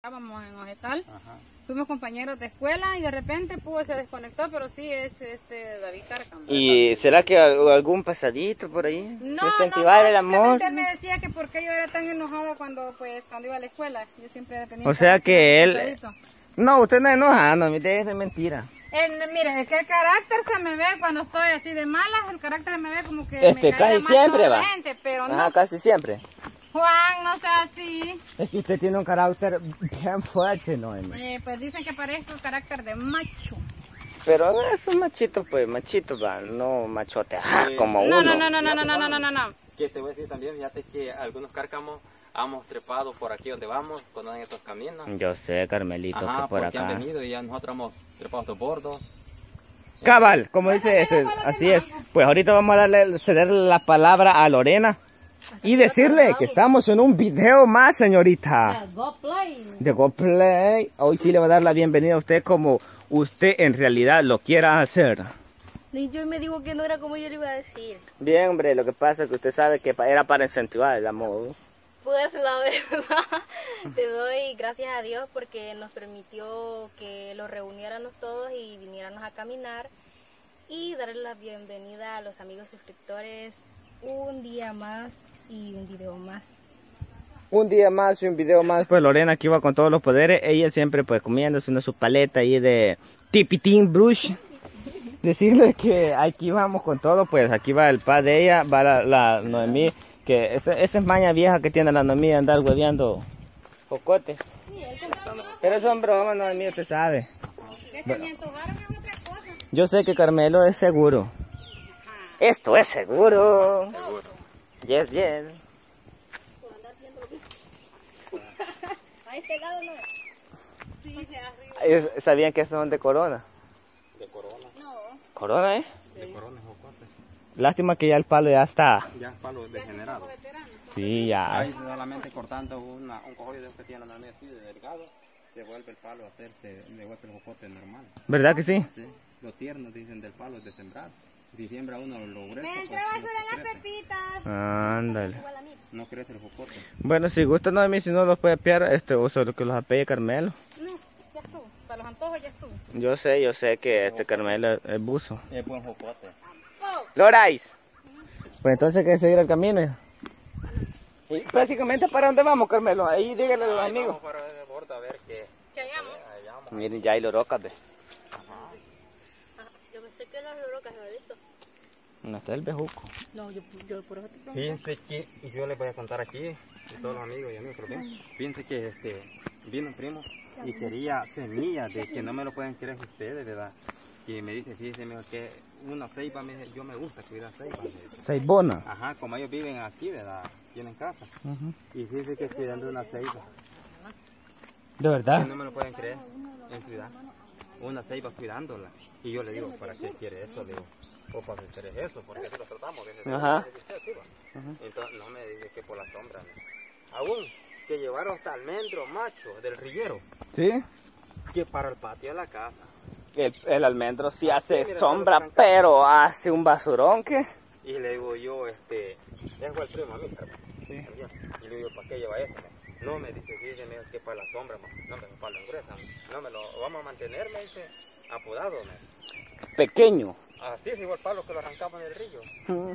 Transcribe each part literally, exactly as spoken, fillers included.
Estábamos en Ojetal, Ajá. fuimos compañeros de escuela y de repente pues se desconectó, pero sí es este David Cárcamo. ¿Y será que al- algún pasadito por ahí? No, no, Incentivar no, el amor. simplemente él me decía que por qué yo era tan enojada cuando pues cuando iba a la escuela. Yo siempre tenía O sea que él... pesadito. No, usted no es enojado, mi es de mentira. El, mire, es que el carácter se me ve cuando estoy así de malas, el carácter se me ve como que Este, me cae casi más siempre toda va. la gente, pero no. Ajá, casi siempre. Juan, no sea así. Es que usted tiene un carácter bien fuerte, ¿no? Eh, pues dicen que parezco carácter de macho. Pero no es un machito, pues, machito, va, no machote, ajá, como No, uno. no, no, no, no, no, no, no, no, no, no. Que te voy a decir también, fíjate que algunos cárcamos hemos trepado por aquí donde vamos, cuando en estos caminos. Yo sé, Carmelito, Ajá, que por porque acá. han venido y ya nosotros hemos trepado estos bordos. Cabal, como dice este, así es. Pues ahorita vamos a darle, cederle la palabra a Lorena y decirle que estamos en un video más, señorita. De Go Play. Hoy sí le va a dar la bienvenida a usted como usted en realidad lo quiera hacer. Y yo me digo que no era como yo le iba a decir. Bien, hombre, lo que pasa es que usted sabe que era para incentivar el amor. Pues la verdad, te doy gracias a Dios porque nos permitió que los reuniéramos todos y viniéramos a caminar y darle la bienvenida a los amigos suscriptores un día más y un video más. Un día más y un video más, pues Lorena aquí va con todos los poderes. Ella siempre pues comiéndose una su paleta ahí de Tipitín Brush. Decirle que aquí vamos con todo, pues aquí va el pa de ella, va la, la Noemí, que esa, esa es maña vieja que tiene la Noemí de andar hueveando jocotes. Pero son bromas, Noemí, usted sabe. Bueno, yo sé que Carmelo es seguro. Esto es seguro. Seguro. Yes, yes. ¿Ahí pegado no? Sí, de arriba. Ellos sabían que son de Corona. De corona. No. Corona, ¿eh? De corona es jocote. Lástima que ya el palo ya está. Ya es palo degenerado. Sí, ya. Ahí solamente cortando una, un cojollo de los que tiene la nariz así de delgado, se vuelve el palo a hacerse, se vuelve el jocote normal. ¿Verdad que sí? Sí. Lo tierno dicen del palo es de sembrar. Si siembra uno lo grueso, Me pues, entró no basura en las crece. pepitas. Ándale. No crece el jocote. Bueno, si gusta Noemí, si no los puede apiar, este uso lo que los apelle Carmelo. No, ya estuvo. Para los antojos ya estuvo. Yo sé, yo sé que este Carmelo es, es buzo. Es buen jocote. Lorais. Pues entonces hay que seguir el camino. ya. Y prácticamente para dónde vamos, Carmelo. Ahí dígale a los Ahí amigos. vamos para el borde a ver qué. ¿Qué hallamos? Allá vamos. Miren, ya hay lorocas, ve. Yo pensé que las lorocas no he visto. No está el bejuco. No, yo, yo por eso te pregunto. Fíjense que yo les voy a contar aquí, y todos los amigos y amigos, pero bien, fíjense que este, vino un primo y quería semillas de que no me lo pueden creer ustedes, ¿verdad? Y me dice, fíjense, mejor que una ceiba, me dice, yo me gusta cuidar ceibas. me dice. Seibona. Ajá, como ellos viven aquí, ¿verdad? Tienen casa. Ujú. Y fíjense que cuidando una ceiba, ¿De que verdad? no me lo pueden creer, en cuidar. Una ceiba cuidándola. Y yo le digo, ¿para qué quiere eso? Le digo, o para hacer eso, porque así lo tratamos. Dice, Ajá. "Sí, usted, sí, va". Entonces, no me dice que por la sombra. ¿No? Aún, que llevaron hasta almendro macho del rillero, Sí. que para el patio de la casa. El, el almendro sí Ah, hace sí, mira, sombra, está lo que arranca. pero hace un basurón que... Y le digo yo, este, es el primo a mí, hermano. Sí. Y le digo, ¿para qué lleva eso? No, me dice, sí, me dice que para la sombra, ma. No me para la gruesa. No me lo vamos a mantener, me dice, apodado. Me. Pequeño. Así es igual palo que lo arrancamos en el río. Mm.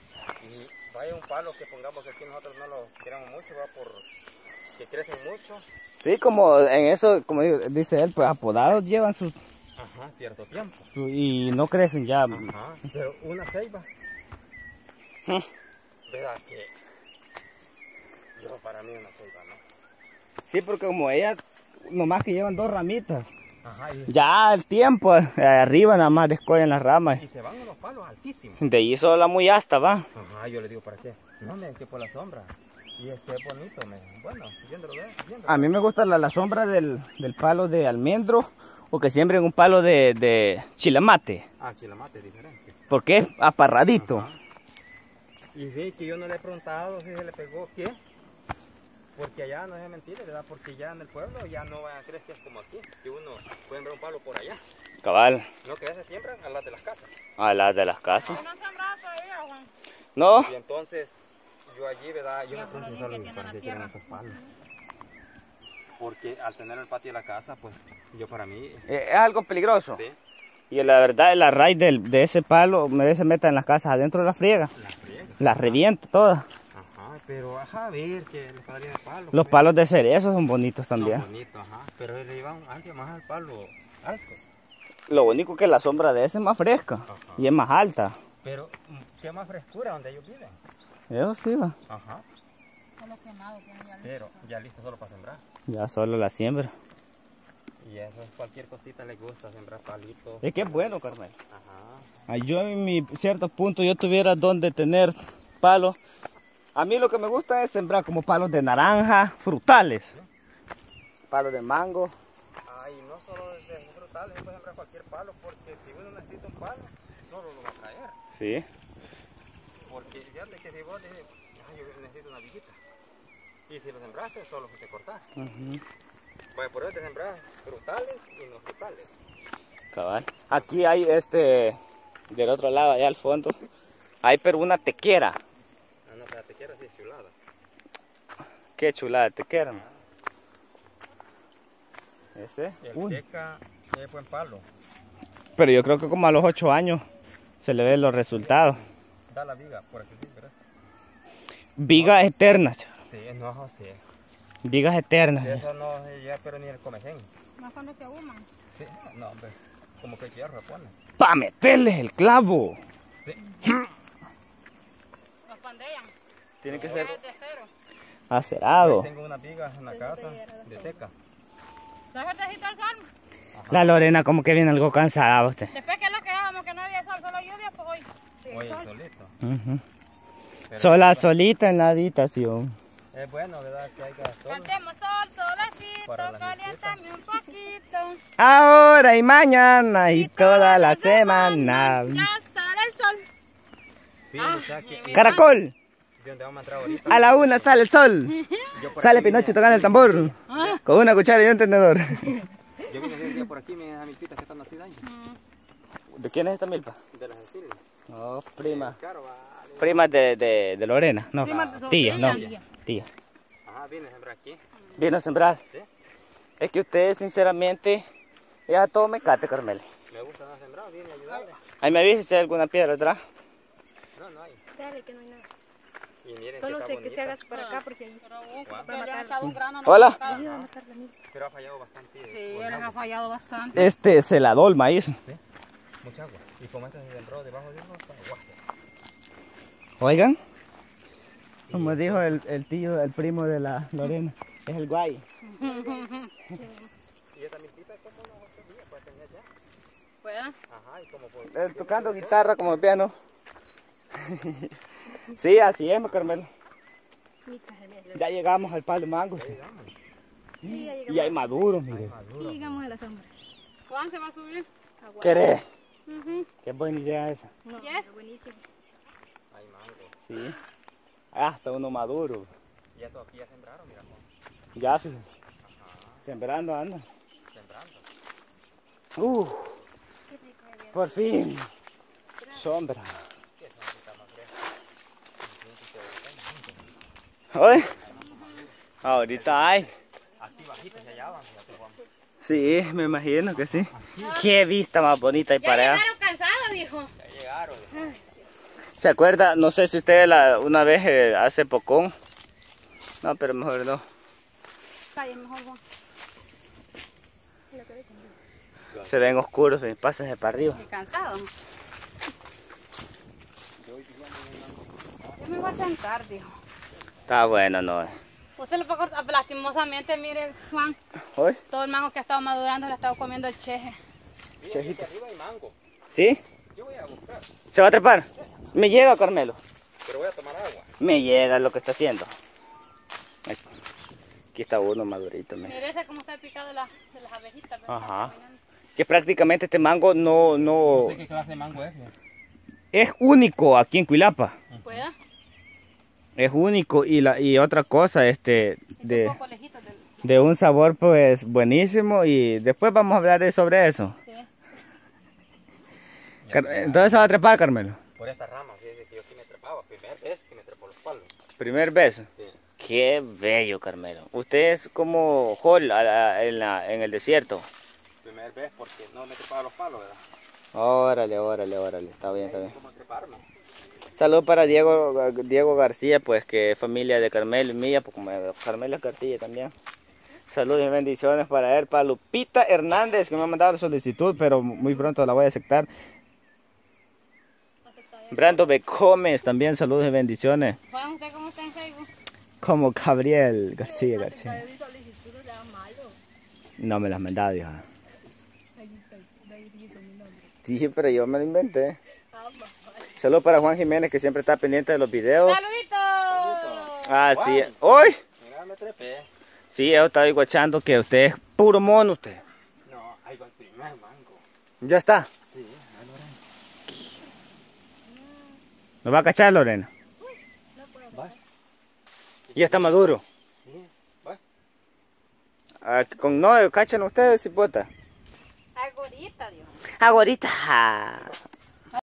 Y vaya un palo que pongamos aquí, nosotros no lo queremos mucho, va por que crecen mucho. Sí, como en eso, como dice él, pues apodados llevan sus... Ajá, cierto tiempo. su- y no crecen ya. Ajá, pero una ceiba. Mm. ¿Verdad que yo para mí una ceiba, no? Sí, porque como ellas, nomás que llevan dos ramitas. Ajá, y, Ya el tiempo, eh, arriba nada más descuellan las ramas. y se van unos palos altísimos. De ahí solo muy hasta va. Ajá, yo le digo, ¿para qué? No, me que por la sombra. Y este es bonito, me. Bueno, viéndolo, ve, viéndolo. A mí me gusta la, la sombra del, del palo de almendro o que siembren un palo de, de chilamate. Ah, chilamate es diferente. Porque es aparradito. Ajá. Y ve que yo no le he preguntado si se le pegó qué. Porque allá no es mentira, ¿verdad? Porque ya en el pueblo ya no van a creer que es como aquí. Que uno puede ver un palo por allá. Cabal, No, que ya se siembran a las de las casas. a las de las casas. No sembrado todavía, Juan. No, Y entonces, yo allí, ¿verdad? Yo Ya, me pregunto por lo bien solo que para tiene qué la quieren tierra. estos palos. Porque al tener el patio de la casa, pues yo para mí... Es algo peligroso. Sí. Y la verdad, la raíz del, de ese palo, me se meta en las casas adentro de la friega. La friega. La revienta toda. Ajá, pero ajá, a ver que le pagaría de palo. Los pues. palos de cerezo son bonitos también. Son bonitos, ajá. Pero le iban algo más al palo alto. Lo único que la sombra de ese es más fresca. Ajá. Y es más alta. Pero qué más frescura donde ellos viven. Eso sí va. Ajá. Solo quemado, pues, ya listo. Pero ya listo solo para sembrar. Ya solo la siembra. Y eso es cualquier cosita les gusta, sembrar palitos. Es que es bueno, Carmelo. Ajá. Ah, yo en mi cierto punto yo tuviera donde tener palos. A mí lo que me gusta es sembrar como palos de naranja, frutales. Palos de mango. Ay, no solo de frutales, se puede sembrar cualquier palo, porque si uno necesita un palo, solo lo va a traer. Sí. Porque fíjate que si vos dices, ay, yo necesito una viguita. Y si lo sembraste, solo que te cortás. Uh-huh. Vaya, por eso te sembras frutales y no frutales. Cabal. Aquí hay este, del otro lado, allá al fondo, hay pero una tequera. Ah, no, pero la tequera sí es chulada. Qué chulada de tequera. ¿No? Ese. El Uy. teca es buen palo. Pero yo creo que como a los ocho años se le ven los resultados. Da la viga, por aquí sí, ¿verdad? Vigas eternas. Sí, no, José. Vigas eternas. De eso no se llega, pero ni el comején. Más cuando se ahuman. Sí, no, hombre. Como que hierro pone. ¡Pa' meterles el clavo! Sí. Los pandean. Tiene que Ya ser es de cero. acerado. Tengo unas vigas en la casa de teca. ¿No es verdecito el sol? La Lorena como que viene algo cansada usted. Después que lo quedábamos que no había sol, solo lluvia, pues hoy. Sí, Oye, sol. solito. Ujú. Pero Sola, es bueno- solita en la habitación. Es bueno, ¿verdad? Que haya sol. Cantemos sol, solecito, Para la caliéntame un poquito. Ahora y mañana y toda la semana. Ya sale el sol. Sí, Ah, muchachos. mi- Caracol, ¿De dónde vamos a entrar ahorita? a la una sale el sol. Yo por Sale aquí Pinocho vine- tocando el tambor. Con una cuchara y un tenedor. Yo vine de un día por aquí, me a mis pitas que están así daño. ¿De quién es esta milpa? De las Cecilia. No, prima. Caro, vale. Prima de, de, de Lorena. No, Prima de su tía, no. tía. Tía. Ajá, vine a sembrar aquí. Vino a sembrar. Sí. Es que ustedes, sinceramente, ya todo me cate, Carmela. Me gusta no sembrar, vine a ayudarle. Ahí me avisa si hay alguna piedra atrás. No, no hay. Dale, que no hay nada. Y miren Solo que sé está que se bonita. hagas para acá porque ahí. Pero uh, Guau. que le han echado un grano. no Hola. me ha Ayuda a tocado. matarla, mira. Pero ha fallado bastante. Sí, con él les ha agua. fallado bastante. Este celador maíz. Sí, mucha agua. Y como este se sembró debajo de uno, está guapo. Oigan, como dijo el, el tío, el primo de la Lorena, es el guay. Y esta milpita es como unos ocho días para tener ya. ¿Pueda? Ajá, y como por... Él tocando guitarra como piano. Sí, así es, mi Carmelo. Mica, genial. Ya llegamos al palo de mango. Ahí vamos. Sí, ya Y llegamos. hay maduros, mire. Y llegamos a la sombra. ¿Juan se va a subir? Agua. ¿Querés? Ujú. Qué buena idea esa. No, Yes. es buenísimo. Hay mango. Sí. Hasta uno maduro. Y esto aquí ya sembraron, mira, Juan. Ya, fíjense. Ajá, Sembrando anda. sembrando. Uh, Qué rico, de verdad. por fin. Sombra. ¿Qué son que más fresco? Oye. Ahorita hay. Aquí bajito se hallaban, fíjate, Juan. Sí, me imagino que sí. Qué vista más bonita y Ya para allá. llegaron cansados, dijo. Ya llegaron. ¿Se acuerda? No sé si ustedes la, una vez eh, hace poco. No, pero mejor no. Calle, mejor Juan. Se ven oscuros, eh, pásense para arriba. Qué cansado. Yo me voy a sentar, dijo. Está bueno, no. Usted lo puede cortar, lastimosamente, mire, Juan, ¿Hoy? todo el mango que ha estado madurando lo ha estado comiendo el cheje. Mira, aquí arriba hay mango. ¿Sí? Yo voy a buscar, ¿Se va a trepar? Me llega, Carmelo. pero voy a tomar agua. Me llega lo que está haciendo. Aquí aquí está uno madurito. Mira. Mire ese como está picado de, las de las abejitas. ¿verdad? Ajá. Que prácticamente este mango no, no No sé qué clase de mango es. ¿No? es único aquí en Cuilapa. ¿Pueda? Es único y la y otra cosa, este, Un de, poco lejitos del... de un sabor pues buenísimo y después vamos a hablar de- sobre eso. Sí. Car- Entonces se va a trepar, Carmelo. Por esta rama, fíjese que yo aquí me trepaba. Primera vez que me trepo los palos. Primer beso. Sí. Qué bello, Carmelo. Usted es como Hall a la- en, la- en el desierto. Primera vez porque no me trepaba los palos, ¿verdad? Órale, órale, órale. Está bien, está bien. ¿Cómo treparme? Saludos para Diego, Diego García, pues que es familia de Carmelo y mía, pues como Carmelo es Cartilla también. Saludos y bendiciones para él, para Lupita Hernández, que me ha mandado la solicitud, pero muy pronto la voy a aceptar. Brando B. Gómez, también saludos y bendiciones. Juan, ¿usted cómo está en Facebook? Como Gabriel García García. Mi solicitud no sea malo. No me las mandado, hija. Sí, pero yo me lo inventé. Saludos para Juan Jiménez, que siempre está pendiente de los videos. ¡Saluditos! Ah, sí. ¡Uy! Mira, me trepé. Sí, yo estaba guachando que usted es puro mono, usted. No, ahí va el primer mango. Ya está. Sí, ahí lo ¿Lo va a cachar, Lorena? Va. Ya está maduro. Sí, va. Ah, con no, cachan ustedes, cipota. Agorita, Dios. Agorita.